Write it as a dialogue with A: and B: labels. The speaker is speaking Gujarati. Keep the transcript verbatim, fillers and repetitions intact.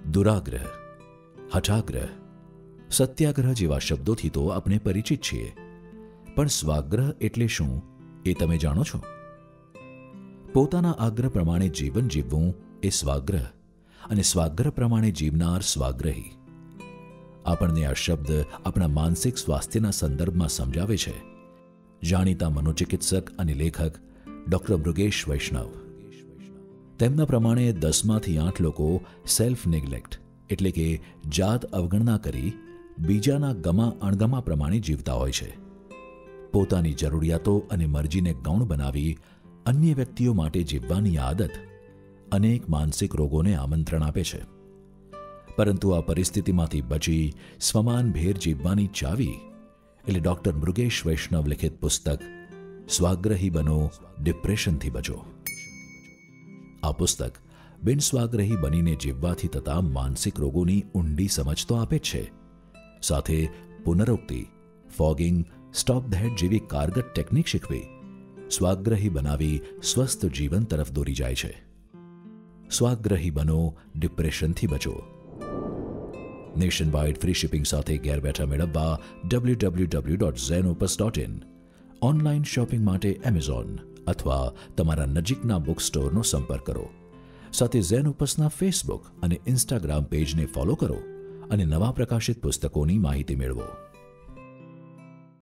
A: દુરાગ્રહ, હઠાગ્રહ, સત્યાગ્રહ જેવા શબ્દોથી તો આપણે પરિચિત છીએ, પણ સ્વાગ્રહ એટલે શું એ તમે જાણો છો? પોતાના આગ્રહ પ્રમાણે જીવન જીવવું એ સ્વાગ્રહ અને સ્વાગ્રહ પ્રમાણે જીવનાર સ્વાગ્રહી. આપણને આ શબ્દ આપણા માનસિક સ્વાસ્થ્યના સંદર્ભમાં સમજાવે છે જાણીતા મનોચિકિત્સક અને લેખક ડૉક્ટર મૃગેશ વૈષ્ણવ. તેમના પ્રમાણે દસમાંથી આઠ લોકો સેલ્ફ નેગ્લેક્ટ એટલે કે જાત અવગણના કરી બીજાના ગમા અણગમા પ્રમાણે જીવતા હોય છે. પોતાની જરૂરિયાતો અને મરજીને ગૌણ બનાવી અન્ય વ્યક્તિઓ માટે જીવવાની આદત અનેક માનસિક રોગોને આમંત્રણ આપે છે. પરંતુ આ પરિસ્થિતિમાંથી બચી સ્વમાનભેર જીવવાની ચાવી એટલે ડૉક્ટર મૃગેશ વૈષ્ણવ લિખિત પુસ્તક સ્વાગ્રહી બનો, ડિપ્રેશનથી બચો. આ પુસ્તક બિનસ્વાગ્રહી બનીને જીવવાથી થતા માનસિક રોગોની ઊંડી સમજ તો આપે જ છે, સાથે પુનરોક્તિ, ફોગિંગ, સ્ટોપ ધ હેડ જેવી કારગત ટેકનિક શીખવી સ્વાગ્રહી બનાવી સ્વસ્થ જીવન તરફ દોરી જાય છે. સ્વાગ્રહી બનો, ડિપ્રેશનથી બચો. નેશન વાઇડ ફ્રી શિપિંગ સાથે ઘેર બેઠા મેળવવા W W W dot ZenOpus dot in, online shopping માટે એમેઝોન અથવા તમારા નજીકના બુક સ્ટોરનો સંપર્ક કરો. સાથે ઝેનઓપસના ફેસબુક અને ઇન્સ્ટાગ્રામ પેજને ફોલો કરો અને નવા પ્રકાશિત પુસ્તકોની માહિતી મેળવો.